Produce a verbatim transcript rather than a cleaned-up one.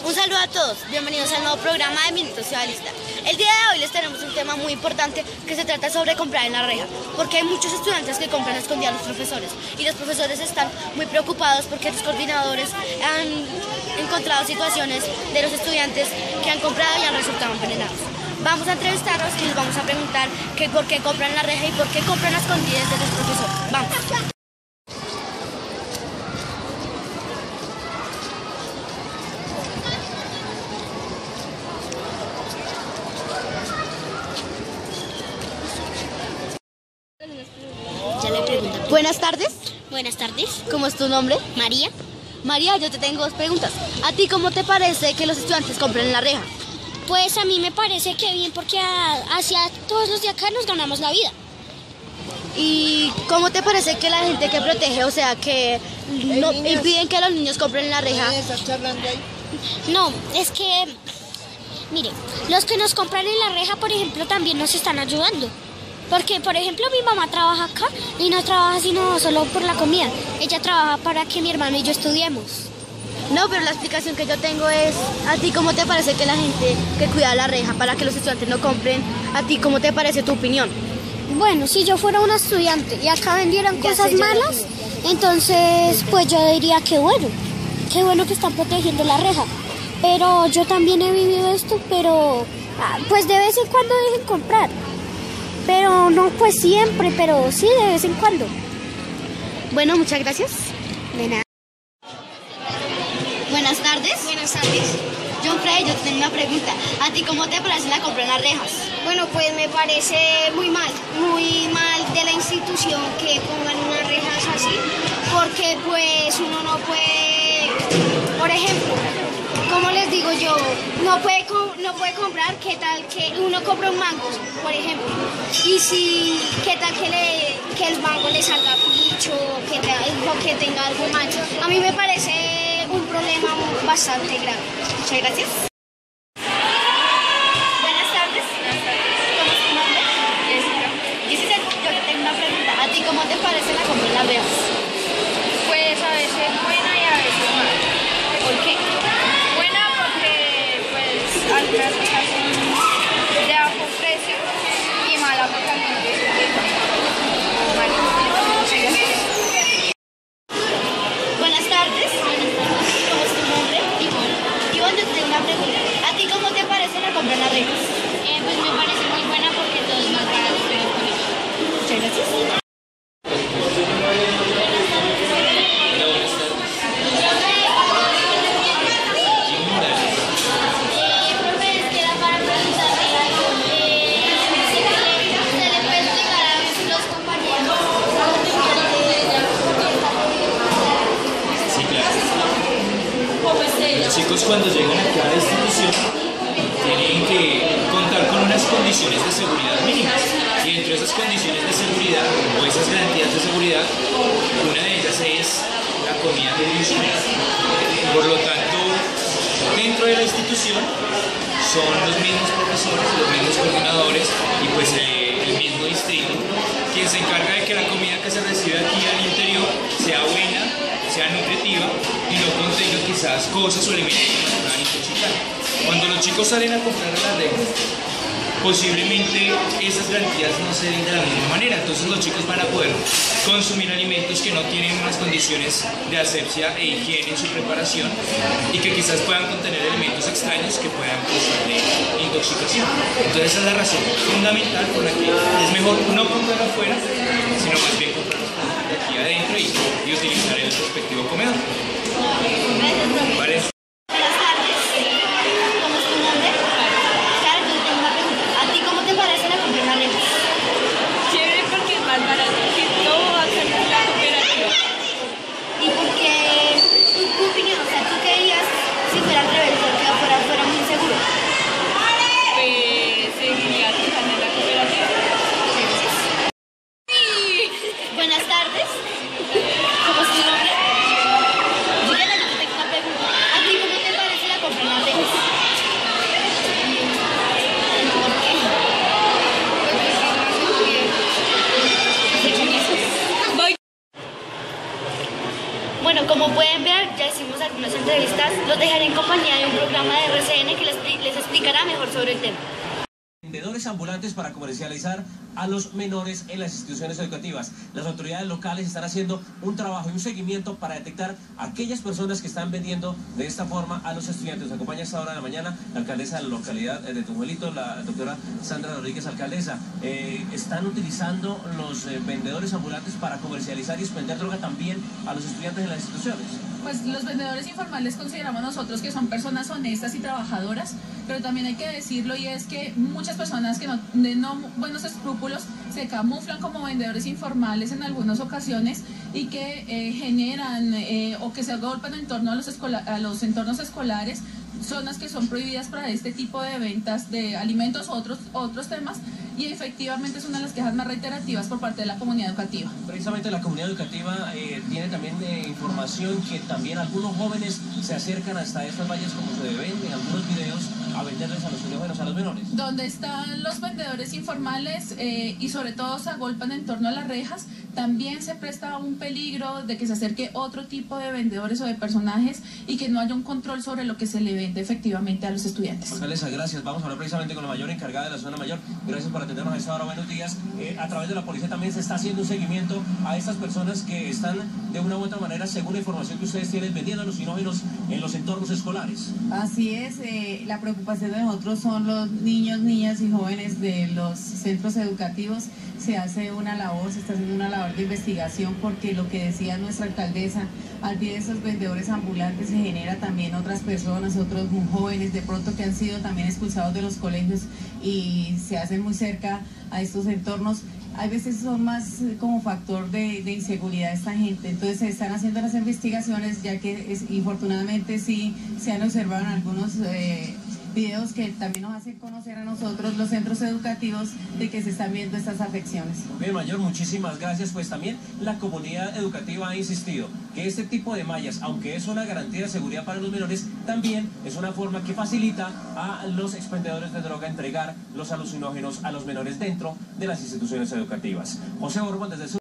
Un saludo a todos, bienvenidos al nuevo programa de Minuto Ciudadista. El día de hoy les tenemos un tema muy importante que se trata sobre comprar en la reja, porque hay muchos estudiantes que compran a escondidas a los profesores y los profesores están muy preocupados porque los coordinadores han encontrado situaciones de los estudiantes que han comprado y han resultado envenenados. Vamos a entrevistarlos y les vamos a preguntar que por qué compran en la reja y por qué compran a escondidas de los profesores. Vamos. Ya le pregunto. Buenas tardes. Buenas tardes. ¿Cómo es tu nombre? María. María, yo te tengo dos preguntas. ¿A ti cómo te parece que los estudiantes compren en la reja? Pues a mí me parece que bien porque a- hacia todos los de acá nos ganamos la vida. ¿Y cómo te parece que la gente que protege, o sea, que no impiden que los niños compren en la reja? No, es que, mire, los que nos compran en la reja, por ejemplo, también nos están ayudando. Porque, por ejemplo, mi mamá trabaja acá y no trabaja sino solo por la comida. Ella trabaja para que mi hermano y yo estudiemos. No, pero la explicación que yo tengo es, ¿a ti cómo te parece que la gente que cuida la reja para que los estudiantes no compren, a ti cómo te parece tu opinión? Bueno, si yo fuera una estudiante y acá vendieran Ya cosas sé, ya lo malas, entonces pues yo diría que bueno, qué bueno que están protegiendo la reja. Pero yo también he vivido esto, pero ah, pues de vez en cuando dejen comprar. Pero no pues siempre, pero sí de vez en cuando. Bueno, muchas gracias. De nada. Buenas tardes. Buenas tardes. John Frey, yo te tengo una pregunta. ¿A ti cómo te parece la compra en las rejas? Bueno, pues me parece muy mal, muy mal de la institución que pongan unas rejas así, porque pues uno no puede, por ejemplo, ¿cómo les digo yo? No puede, com- no puede comprar, ¿qué tal que uno compra un mango, por ejemplo? Y si, ¿qué tal que, le, que el mango le salga picho, que, te- o que tenga algo mal? A mí me parece un problema bastante grave. Muchas gracias. Buenas tardes. ¿Cómo es tu nombre? Jessica. Jessica, yo te tengo una pregunta. ¿A ti cómo te parece la compra en las rejas? Pues a veces buena y a veces mala. ¿Por qué? Buena porque pues algunas cosas son de bajo precio y mala porque algunas veces son malas. Buenas tardes. ¿Cómo es tu nombre? Ivonne. Ivonne, yo te tengo una pregunta. ¿A ti cómo te parece la compra en las rejas? Eh, pues me parece muy buena porque todo es más barato pero económico. Muchas gracias. Sí, claro. Los chicos cuando llegan aquí a la institución tienen que contar con unas condiciones de seguridad mínimas y dentro de esas condiciones de seguridad o esas garantías de seguridad, una de ellas es la comida que consumen. Por lo tanto, dentro de la institución son los mismos profesores, los mismos coordinadores y pues eh, el mismo distrito quien se encarga de que la comida que se recibe aquí al interior sea buena, sea nutritiva y no contenga quizás cosas o elementos que nos puedan intoxicar. Cuando los chicos salen a comprar a las rejas, posiblemente esas garantías no se den de la misma manera, entonces los chicos van a poder consumir alimentos que no tienen unas condiciones de asepsia e higiene en su preparación y que quizás puedan contener elementos extraños que puedan causarle intoxicación. Entonces esa es la razón fundamental por la que es mejor no comprar afuera, sino más bien comprar los productos de aquí adentro y, y utilizar el respectivo comedor. ¿Vale? Buenas tardes. ¿Cómo es tu nombre? Claro, yo te tengo una pregunta. ¿A ti cómo te parece la compra en las rejas? Chévere porque es más barato que todo acá en la cooperativa. ¿Y por qué? ¿Tu, tu opinión? O sea, ¿tú qué harías si fuera al revés, porque afuera fuera muy inseguro? Pues seguiría trabajando en la cooperativa. Buenas tardes. ¿Cómo es tu nombre? Juliana, yo te especialistas, los dejaré en compañía de un programa de R C N que les, les explicará mejor sobre el tema. Vendedores ambulantes para comercializar a los menores en las instituciones educativas. Las autoridades locales están haciendo un trabajo y un seguimiento para detectar a aquellas personas que están vendiendo de esta forma a los estudiantes. Nos acompaña a esta hora de la mañana la alcaldesa de la localidad de Tunjuelito, la doctora Sandra Rodríguez, alcaldesa. Eh, ¿Están utilizando los eh, vendedores ambulantes para comercializar y vender droga también a los estudiantes en las instituciones? Pues los vendedores informales consideramos nosotros que son personas honestas y trabajadoras, pero también hay que decirlo, y es que muchas personas que no, de no buenos escrúpulos se camuflan como vendedores informales en algunas ocasiones y que eh, generan eh, o que se agolpan en torno a los, a los entornos escolares, zonas que son prohibidas para este tipo de ventas de alimentos u otros, otros temas, y efectivamente es una de las quejas más reiterativas por parte de la comunidad educativa. Precisamente la comunidad educativa eh, tiene también eh, información que también algunos jóvenes se acercan hasta estas vallas, como se ven en algunos videos, a venderles a los jóvenes, a los menores. Donde están los vendedores informales eh, y sobre todo se agolpan en torno a las rejas, también se presta un peligro de que se acerque otro tipo de vendedores o de personajes y que no haya un control sobre lo que se le vende efectivamente a los estudiantes. Alcaldesa, gracias. Vamos a hablar precisamente con la mayor encargada de la zona mayor. Gracias por atendernos a esta hora. Buenos días. Eh, a través de la policía también se está haciendo un seguimiento a estas personas que están de una u otra manera, según la información que ustedes tienen, vendiendo alucinógenos en los entornos escolares. Así es, eh, la preocupación de nosotros son los niños, niñas y jóvenes de los centros educativos. Se hace una labor, se está haciendo una labor de investigación, porque lo que decía nuestra alcaldesa, al pie de esos vendedores ambulantes se genera también otras personas, otros jóvenes de pronto que han sido también expulsados de los colegios y se hacen muy cerca a estos entornos. A veces son más como factor de, de inseguridad esta gente, entonces se están haciendo las investigaciones, ya que es, infortunadamente sí se han observado en algunos eh, videos que también nos hacen conocer a nosotros, los centros educativos, de que se están viendo estas afecciones. Bien, mayor, muchísimas gracias. Pues también la comunidad educativa ha insistido que este tipo de mallas, aunque es una garantía de seguridad para los menores, también es una forma que facilita a los expendedores de droga entregar los alucinógenos a los menores dentro de las instituciones educativas. José Borbón, desde el sur.